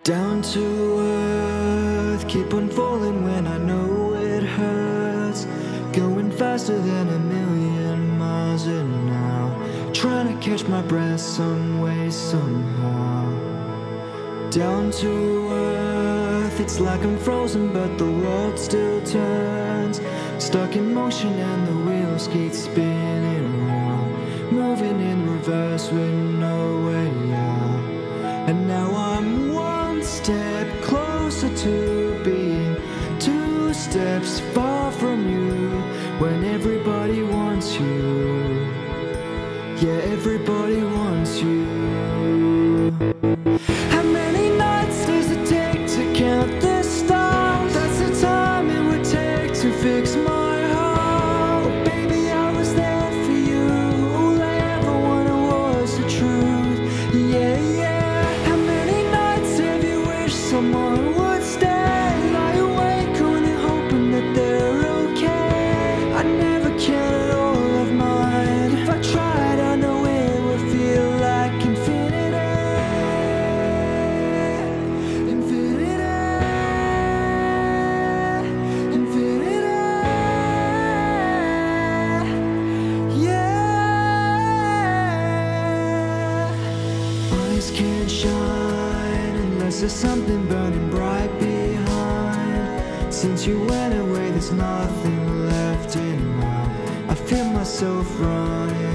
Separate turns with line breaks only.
Down to earth, keep on falling when I know it hurts. Going faster than a million miles an hour, trying to catch my breath some way, somehow. Down to earth, it's like I'm frozen but the world still turns. Stuck in motion and the wheels keep spinning round, moving in reverse with no way out. And now I'm one step closer to being two steps far from you. When everybody wants you, yeah, everybody wants you. How many nights does it take to count the stars? That's the time it would take to fix my heart. Oh, baby, I was there for you. All I ever wanted was the truth. Yeah, yeah. How many nights have you wished someone would stay? Lie awake only hoping that they're okay. I never counted all of mine. If I tried, I know it would feel like infinity. Infinity. Infinity. Yeah. Eyes can't shine unless there's something burning bright behind. Since you went away, there's nothing left in now. I feel myself running